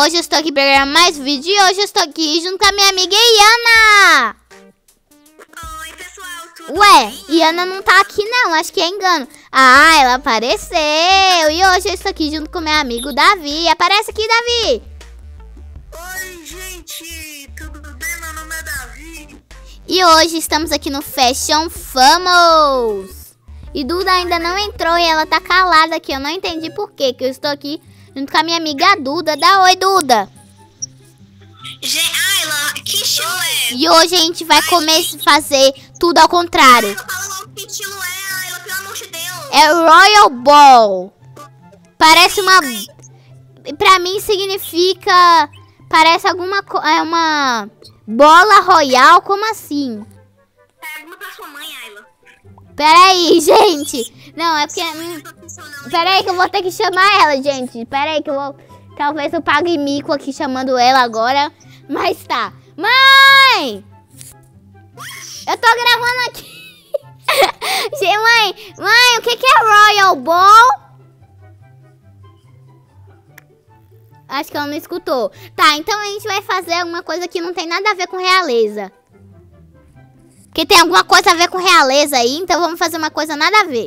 Hoje eu estou aqui para gravar mais vídeo e hoje eu estou aqui junto com a minha amiga Iana. Oi, pessoal, tudo Ué, bem? Iana não tá aqui não, acho que é engano. Ah, ela apareceu. E hoje eu estou aqui junto com meu amigo Davi. Aparece aqui, Davi. Oi, gente, tudo bem? Meu nome é Davi. E hoje estamos aqui no Fashion Famous. E Duda ainda não entrou e ela tá calada aqui. Eu não entendi por quê, que eu estou aqui junto com a minha amiga Duda. Dá oi, Duda. Ayla, que estilo é? E hoje a gente vai fazer tudo ao contrário. Fala logo que estilo é, Ayla, pelo amor de Deus. É Royal Ball. Parece uma... Pra mim significa... Parece alguma coisa... É uma... Bola royal, como assim? Pergunta pra sua mãe, Ayla. Peraí, gente. Não, é porque... Pera Peraí que eu vou ter que chamar ela, gente. Peraí que eu vou... Talvez eu pague mico aqui chamando ela agora. Mas tá. Mãe! Eu tô gravando aqui. Gente, mãe, o que é Royal Ball? Acho que ela não escutou. Tá, então a gente vai fazer alguma coisa que não tem nada a ver com realeza. Porque tem alguma coisa a ver com realeza aí, então vamos fazer uma coisa nada a ver.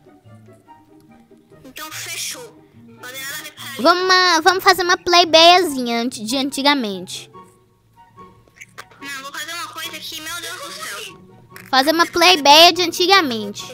Então fechou. Pode nada a ver com Ayla. Vamos fazer uma playbeiazinha de antigamente. Não, vou fazer uma coisa aqui, meu Deus do céu. Fazer uma playbeia de antigamente.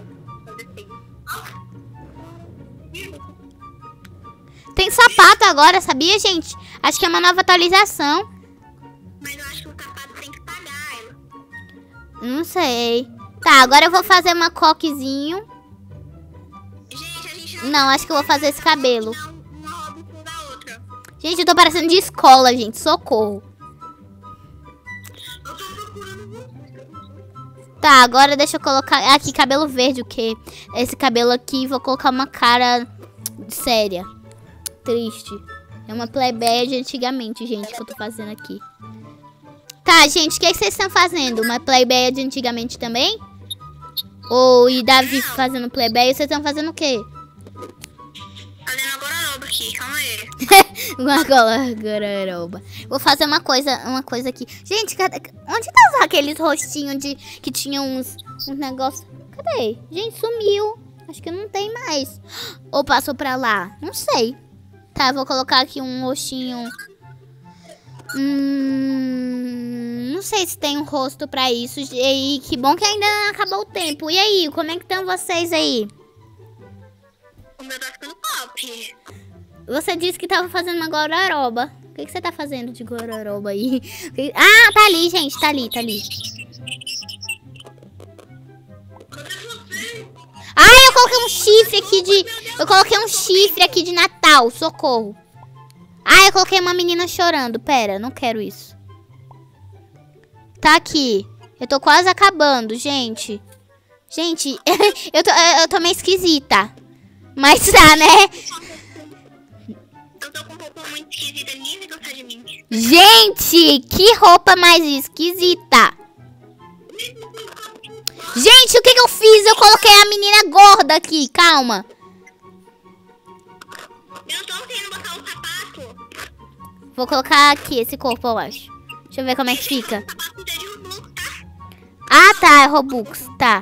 Tem sapato agora, sabia, gente? Acho que é uma nova atualização. Mas eu acho que o sapato tem que pagar, Ayla. Não sei. Tá, agora eu vou fazer uma coquezinho. Gente, a gente Não, acho que eu vou fazer esse cabelo. uma roupa com da outra. Gente, eu tô parecendo de escola, gente. Socorro. Eu tô procurando você. Tá, agora deixa eu colocar... Aqui, cabelo verde, o quê? Esse cabelo aqui, vou colocar uma cara séria. Triste. É uma plebeia de antigamente, gente, que eu tô fazendo aqui. Tá, gente, o que vocês estão fazendo? Uma plebeia de antigamente também? Ou e Davi fazendo plebeia? Vocês estão fazendo o quê? Fazendo agora nova aqui, calma aí. Uma gororoba. Vou fazer uma coisa aqui. Gente, onde tá aqueles rostinhos que tinham uns negócios? Cadê? Gente, sumiu. Acho que não tem mais. Ou passou pra lá? Não sei. Tá, vou colocar aqui um rostinho. Não sei se tem um rosto pra isso. E que bom que ainda não acabou o tempo. E aí, como é que estão vocês aí? O meu tá ficando top. Você disse que tava fazendo uma gororoba. O que você tá fazendo de gororoba aí? Ah, tá ali, gente. Tá ali. Cadê você? Ai, eu coloquei um chifre aqui de... Eu coloquei um chifre aqui de Natal. Socorro. Ai, eu coloquei uma menina chorando. Pera, não quero isso. Tá aqui. Eu tô quase acabando, gente. Gente, eu tô meio esquisita. Mas tá, né? Eu tô com um pouco muito esquisita, ninguém vai gostar de mim. Gente, que roupa mais esquisita. Gente, o que eu fiz? Eu coloquei a menina gorda aqui. Calma. Eu não tô conseguindo botar um sapato. Vou colocar aqui esse corpo, eu acho. Deixa eu ver como é que fica. O sapato é de Robux, tá? Ah, tá. É Robux. Tá.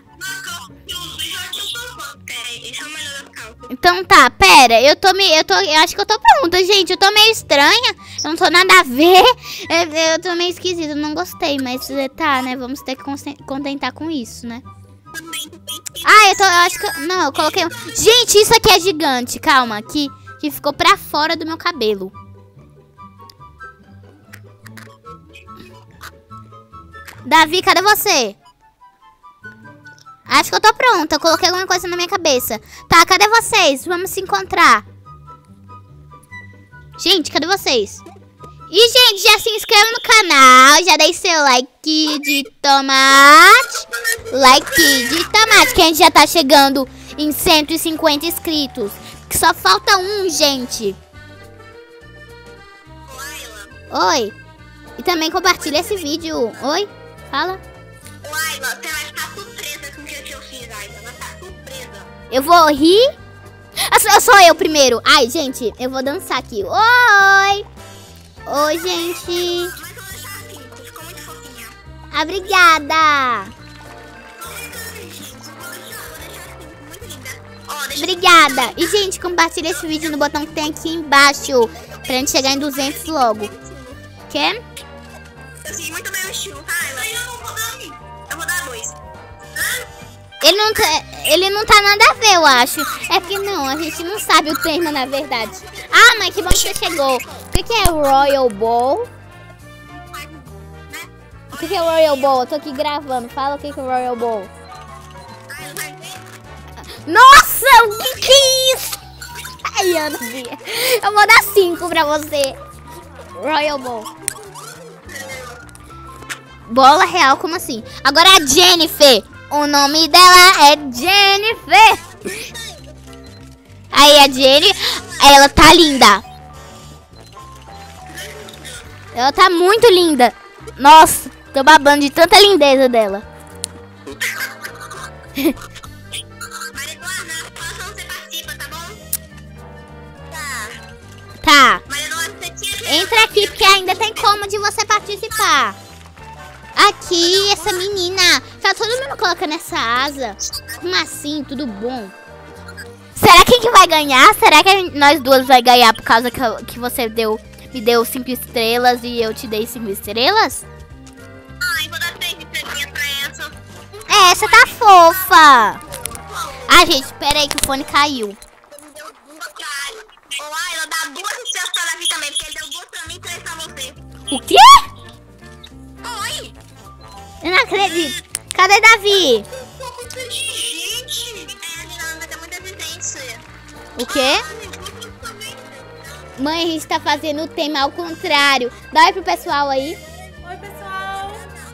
Esse é o melhor das calças. Então tá, pera. Eu acho que eu tô pronta, gente. Eu tô meio estranha. Eu não tô nada a ver. Eu tô meio esquisita. Não gostei, mas tá, né? Vamos ter que contentar com isso, né? Ah, eu acho que... Não, eu coloquei... Gente, isso aqui é gigante. Calma, que ficou pra fora do meu cabelo. Davi, cadê você? Acho que eu tô pronta. Eu coloquei alguma coisa na minha cabeça. Tá, cadê vocês? Vamos se encontrar. Gente, cadê vocês? E, gente, já se inscreve no canal. Já deixe seu like de tomate. Like de tomate. Que a gente já tá chegando em 150 inscritos. Que só falta um, gente. Oi. E também compartilha esse vídeo. Oi? Fala. Ayla, você vai ficar surpresa com o que eu fiz, Ayla. Vai ficar surpresa. Eu vou rir. Sou eu primeiro. Ai, gente, eu vou dançar aqui. Oi! Oi, gente. Mas eu vou deixar aqui, tu ficou muito fofinha. Obrigada. Muito linda. Ó, deixa Obrigada. E, gente, compartilha esse vídeo no botão que tem aqui embaixo. Pra gente chegar em 200 logo. Quer? eu segui muito bem o estilo, tá? Eu vou dar 2. Ele não tá nada a ver, eu acho. É que não, a gente não sabe o termo, na verdade. Ah, mas que bom que você chegou. O que é Royal Bowl? O que é Royal Bowl? Eu tô aqui gravando. Fala o que é Royal Bowl. Nossa, o que é isso? Ai, Ana, Bia. Eu vou dar 5 pra você. Royal Bowl. Bola real, como assim? Agora a Jennifer. O nome dela é Jennifer. Aí a Jenny, ela tá linda. Ela tá muito linda. Nossa, tô babando de tanta lindeza dela. Maria Eduarda, na próxima você participa, tá bom? Tá. Tá. Maria Eduarda, você tinha... Entra aqui porque ainda tem como de você participar. Aqui, essa menina. Tá todo mundo colocando essa asa. Como assim? Tudo bom? Será que vai ganhar? Será que nós duas vai ganhar por causa que você me deu 5 estrelas e eu te dei 5 estrelas? Ai, vou dar 3 estrelinhas pra essa. Essa tá fofa. Ah, gente, pera aí que o fone caiu. Ô, Ayla, dá 2 estrelas pra Davi também, porque ele deu 2 pra mim e 3 pra você. O quê? Oi! Eu não acredito. Cadê Davi? Gente! Vai ter muita resistência. O quê? Mãe, a gente tá fazendo o tema ao contrário. Dá oi pro pessoal aí. Oi, pessoal.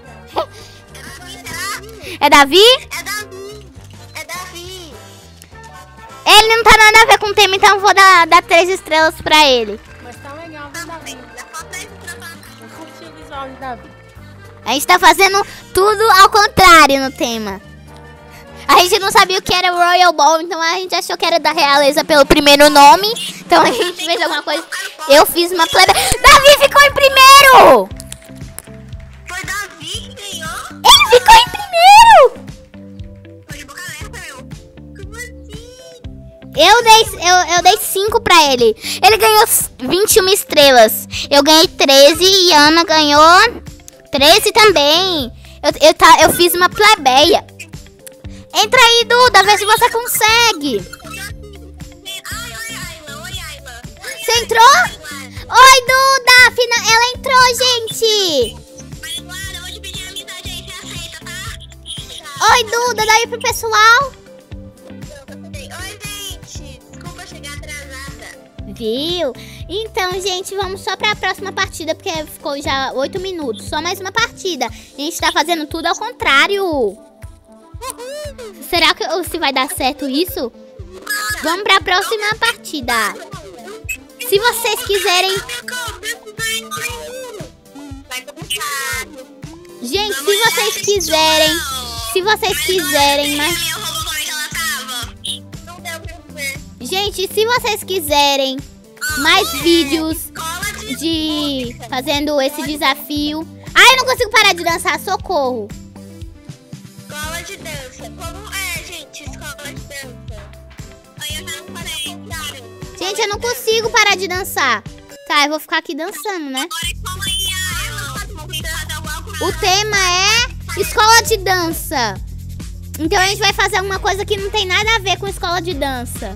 É Davi? É Davi! É Davi! Ele não tá nada a ver com o tema, então eu vou dar 3 estrelas pra ele. Mas tá legal, viu, Davi? Dá só 3 estrelas pra Eu curti o visual de Davi. A gente tá fazendo tudo ao contrário no tema. A gente não sabia o que era Royal Ball, então a gente achou que era da realeza pelo primeiro nome. Então a gente fez alguma coisa. Eu fiz uma plebe. Davi ficou em primeiro! Foi Davi que ganhou? Ele ficou em primeiro! Foi de boca aberta, eu. Como assim? Eu dei 5 pra ele. Ele ganhou 21 estrelas. Eu ganhei 13 e a Ana ganhou 13 também. Eu fiz uma plebeia. Entra aí, Duda, vê se você consegue. Ai, Ayla, oi, Ayla. Você entrou? Oi, Duda! Ela entrou, gente! Maria Eduarda, eu vou te pedir amizade aí, você aceita, tá? Oi, Duda, dá aí pro pessoal. Oi, gente. Desculpa chegar atrasada. Viu? Então, gente, vamos só pra próxima partida, porque ficou já 8 minutos. Só mais uma partida. A gente tá fazendo tudo ao contrário. Será que se vai dar certo isso? Vamos pra próxima partida. Se vocês quiserem... Vai começar. Gente, se vocês quiserem, mas... Minha roupa como é que ela tava? Não deu pra ver. Gente, se vocês quiserem mais vídeos Escola de... de fazendo esse desafio... Ai, eu não consigo parar de dançar, socorro. Escola de dança. Como é, gente? Escola de dança. Aí eu já não parei, cara. Gente, eu não consigo parar de dançar. Tá, eu vou ficar aqui dançando, né? Agora como aí, Ayla? O tema é escola de dança. Então a gente vai fazer alguma coisa que não tem nada a ver com escola de dança.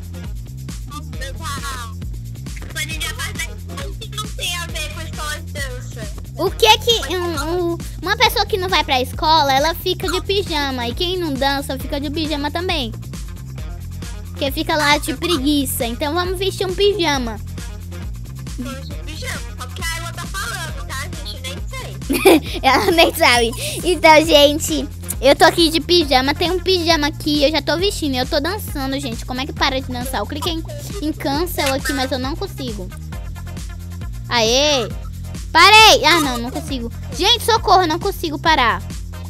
A gente já faz que não tem a ver com escola de dança. O que é que... uma pessoa que não vai pra escola, ela fica de pijama. E quem não dança, fica de pijama também. Porque fica lá de preguiça. Então vamos vestir um pijama. Pijama, só que a Ayla tá falando, tá, gente? Nem sei. Ela nem sabe. Então, gente, eu tô aqui de pijama. Tem um pijama aqui, eu já tô vestindo. Eu tô dançando, gente. Como é que para de dançar? Eu cliquei em cancel aqui, mas eu não consigo. Aê! Parei! Ah, não consigo. Gente, socorro, não consigo parar.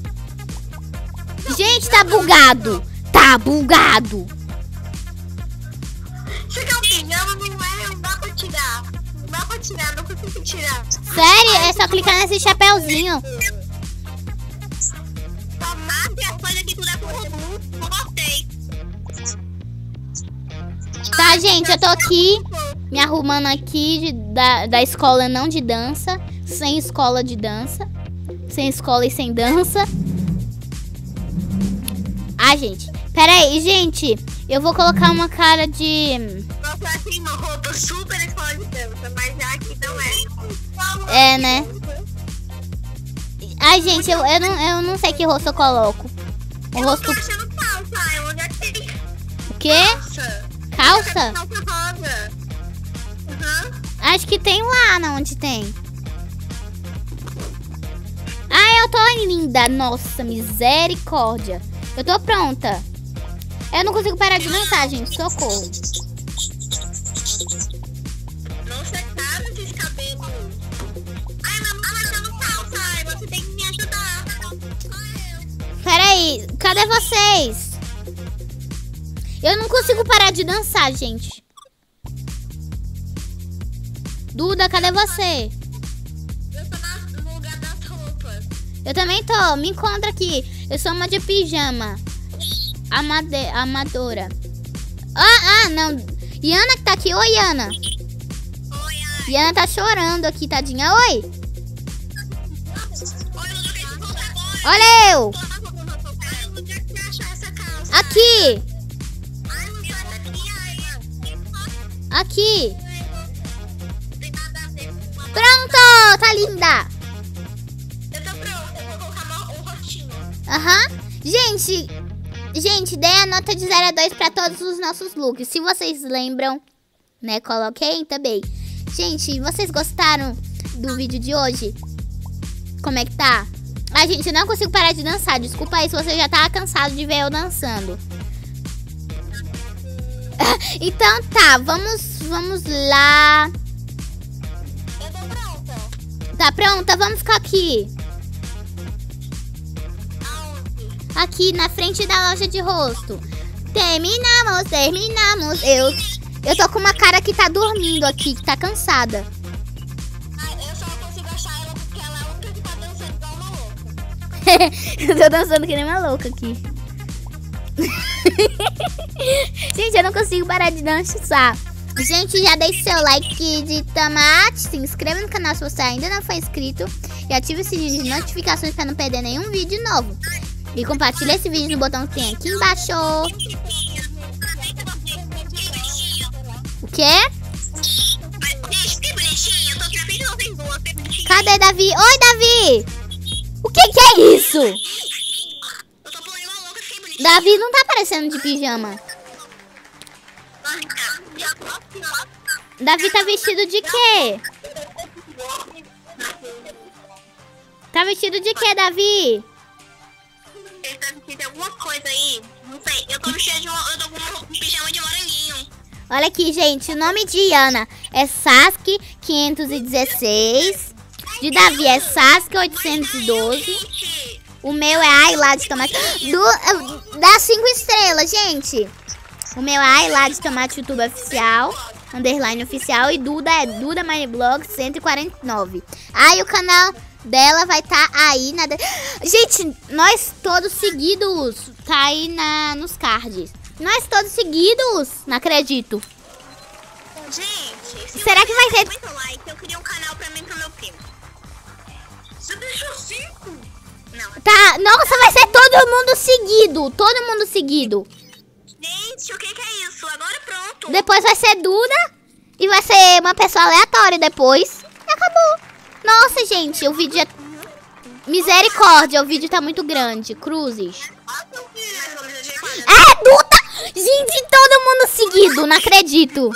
Gente, tá bugado. Tá bugado. Você quer um pijama? Não dá pra tirar. Dá pra tirar, não consigo tirar. Sério? É só clicar nesse chapéuzinho. Tomate, as coisas que tudo é com robô. Não gostei. Tá, gente, eu tô aqui me arrumando aqui da escola não de dança. Sem escola de dança. Sem escola e sem dança. Ah, gente. Pera aí, gente. Eu vou colocar uma cara de... Nossa, assim, uma roupa super escola de dança, mas já aqui não é. É, né? Ai, gente, eu não sei que rosto eu coloco. O rosto... Eu tô achando calça, eu onde é que tem O quê? calça? Calça? Calça rosa. Acho que tem lá, não, onde tem. Ah, eu tô linda. Nossa, misericórdia. Eu tô pronta. Eu não consigo parar de dançar, gente. Socorro. Não secaram esses cabelos. Ai, mamãe, eu não calça. Ai, você tem que me ajudar. Pera aí. Cadê vocês? Eu não consigo parar de dançar, gente. Duda, cadê você? Eu tô no lugar das roupas. Eu também tô. Me encontra aqui. Eu sou uma de pijama. Amadora. Ah, não. Iana que tá aqui. Oi, Iana. Oi, ai. Iana tá chorando aqui, tadinha. Oi. Oi, eu não quero roupa agora. Olha eu. Ai, onde é que você achou essa calça? Aqui. Ai, não sai daqui, ai. Aqui. Não tem nada a ver com uma... Pronto. Tá linda. Eu tô pronta, eu vou colocar um rostinho. Aham. Gente, dei a nota de 0 a 2 pra todos os nossos looks. Se vocês lembram, né, coloquei também. Gente, vocês gostaram do vídeo de hoje? Como é que tá? Ah, gente, eu não consigo parar de dançar. Desculpa aí se você já tá cansado de ver eu dançando. Então tá, vamos lá. Eu tô pronta. Tá pronta? Vamos ficar aqui. Aonde? Aqui na frente da loja de rosto. Terminamos. Eu tô com uma cara que tá dormindo aqui, que tá cansada. Ai, eu só consigo achar ela porque ela é a única que tá dançando igual uma louca. Eu tô dançando que nem uma louca aqui. Gente, eu não consigo parar de dançar. Gente, já deixe seu like de tomate. Se inscreva no canal se você ainda não foi inscrito. E ative o sininho de notificações pra não perder nenhum vídeo novo. E compartilhe esse vídeo no botão que tem aqui embaixo. O quê? Gente, que bonitinho. Eu tô aqui na frente de vocês duas. Que bonitinho. Cadê Davi? Oi, Davi! O que que é isso? Eu tô pulando igual louca, que bonitinho. Davi não tá aparecendo de pijama. Davi tá vestido de quê? Tá vestido de quê, Davi? Ele tá vestindo alguma coisa aí. Não sei. Eu tô vestida de uma... Eu tô com um pijama de moranguinho. Olha aqui, gente. O nome de Ana é Sasuke 516. De Davi é Sasuke 812. Gente, O meu é Ai lá de tomate. Dá 5 estrelas, gente. O meu é Ai lá de tomate YouTube oficial. Underline oficial. E Duda é Duda Mineblog 149. Aí o canal dela vai estar aí na... Gente, nós todos seguidos. Tá aí nos cards. Nós todos seguidos. Não acredito. se Será que vai ser... muito like, eu queria um canal pra mim e pro meu primo. Você deixou 5? Não. Tá, nossa, vai ser todo mundo seguido. Todo mundo seguido. Gente, o que é isso? Agora pronto. Depois vai ser Duda. E vai ser uma pessoa aleatória depois. E acabou. Nossa, gente, o vídeo é... Misericórdia, o vídeo tá muito grande. Cruzes. É, Duda! Gente, todo mundo seguido. Não acredito.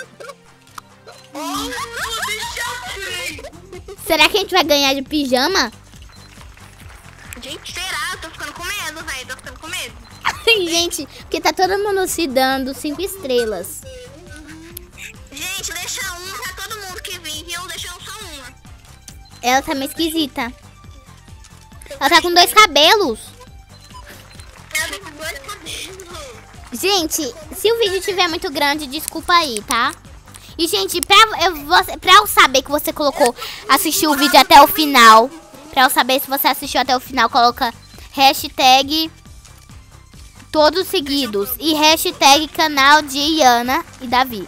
Será que a gente vai ganhar de pijama? Gente, será? Eu tô ficando com medo, velho. Tô ficando com medo. Gente, porque tá todo mundo se dando 5 estrelas. Gente, deixa uma pra todo mundo que vir, viu? Deixa só uma. Ela tá meio esquisita. Ela tá com 2 cabelos. Ela tem 2 cabelos. Gente, se o vídeo estiver muito grande, desculpa aí, tá? E, gente, pra eu saber que você assistiu o vídeo até o final, pra eu saber se você assistiu até o final, coloca hashtag todos seguidos e hashtag canal de Iana e Davi.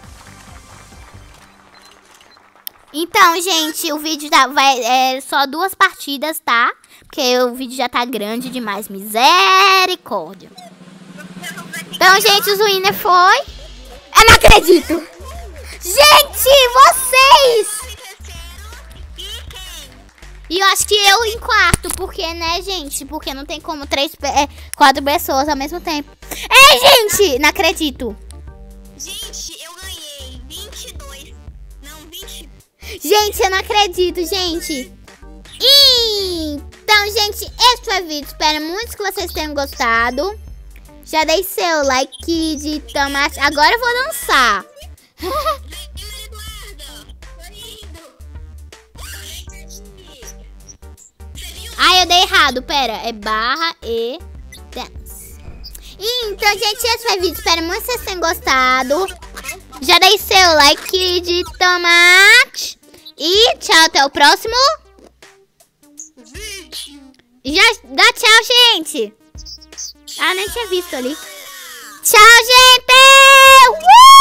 Então, gente, o vídeo vai só 2 partidas, tá? Porque o vídeo já tá grande demais. Misericórdia. Então, gente, o winner foi... Eu não acredito. Gente, vocês! E eu acho que eu em quarto, porque, né, gente? Porque não tem como 4 pessoas ao mesmo tempo. Gente, não acredito. Gente, eu ganhei 22. Não, 20. Gente, eu não acredito, gente. Então, gente, esse foi o vídeo. Espero muito que vocês tenham gostado. Já dei seu like de tomate. Agora eu vou dançar. Eu dei errado. Pera, é barra e dance. Então, gente, esse foi o vídeo. Espero muito que vocês tenham gostado. Já dei seu like de tomate. E tchau, até o próximo. Já dá tchau, gente. Nem tinha visto ali. Tchau, gente!